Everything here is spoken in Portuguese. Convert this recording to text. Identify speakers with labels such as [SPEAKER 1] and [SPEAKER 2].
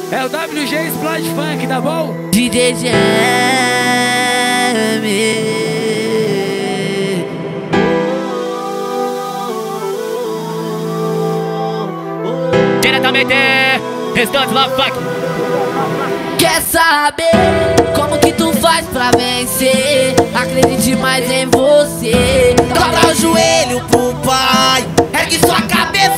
[SPEAKER 1] É o WG Splash Funk, tá bom?
[SPEAKER 2] DJ Jam.
[SPEAKER 3] Diretamente, Restante Love Funk.
[SPEAKER 2] Quer saber como que tu faz pra vencer? Acredite mais em você.
[SPEAKER 4] Dobra o joelho pro pai, ergue sua cabeça